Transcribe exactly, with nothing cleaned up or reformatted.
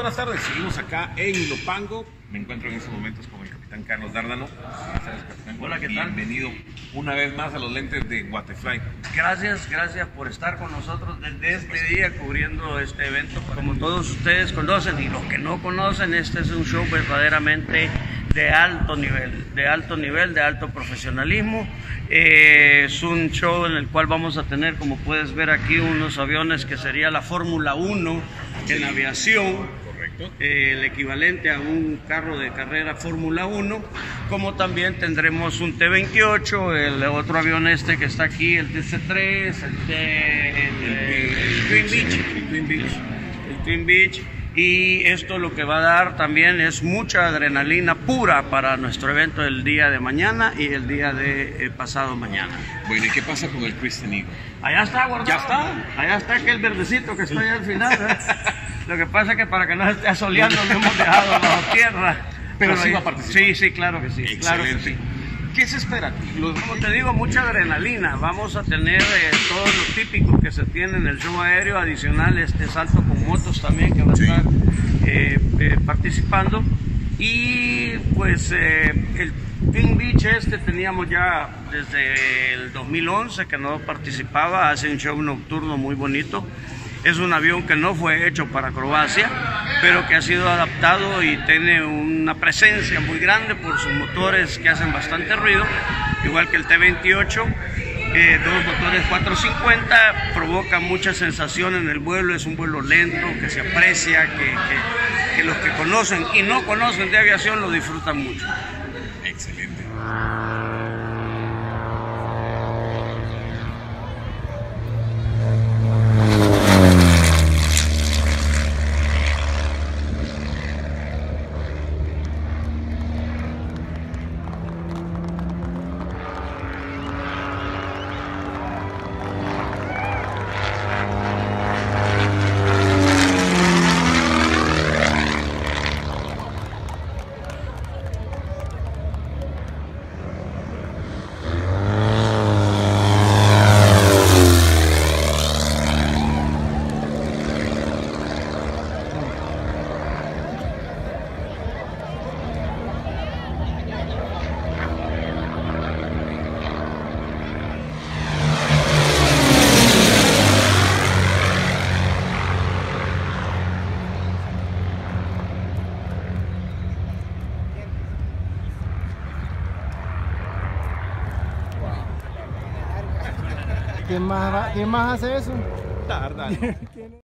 buenas tardes. Seguimos acá en Ilopango. Me encuentro en estos momentos con el capitán Carlos Dárdano. Buenas tardes, capitán. Hola, ¿qué tal? Bienvenido una vez más a los lentes de Guatefly. Gracias, gracias por estar con nosotros desde este día cubriendo este evento. Como todos ustedes conocen y los que no conocen, este es un show verdaderamente de alto nivel, de alto nivel, de alto profesionalismo. Eh, es un show en el cual vamos a tener, como puedes ver aquí, unos aviones que sería la Fórmula uno en aviación. Eh, el equivalente a un carro de carrera Fórmula uno, como también tendremos un T veintiocho, el otro avión este que está aquí, el T C tres, el, T, el, el, el Twin Beach, el Twin Beach, el Twin Beach. Y esto lo que va a dar también es mucha adrenalina pura para nuestro evento del día de mañana y el día de eh, pasado mañana. Bueno, ¿y qué pasa con el Christen Eagle? Allá está guardado. ¿Ya está? Allá está aquel verdecito que está allá al final, ¿eh? Lo que pasa es que para que no esté asoleando lo hemos dejado bajo tierra. Pero, Pero sí ahí, va a participar. Sí, sí, claro que sí. Excelente. Claro que sí. ¿Qué se espera? Los... Como te digo, mucha adrenalina. Vamos a tener eh, todos los típicos que se tienen en el show aéreo, adicional este salto con motos también que va a Sí. estar eh, eh, participando. Y pues eh, el Twin Beach este teníamos ya desde el dos mil once que no participaba, hace un show nocturno muy bonito. Es un avión que no fue hecho para acrobacia, pero que ha sido adaptado y tiene una presencia muy grande por sus motores que hacen bastante ruido, igual que el T veintiocho. Eh, dos motores cuatrocientos cincuenta, provoca mucha sensación en el vuelo, es un vuelo lento, que se aprecia, que, que, que los que conocen y no conocen de aviación lo disfrutan mucho. Excelente. ¿Quién más, va- ¿Quién más hace eso? Dárdano.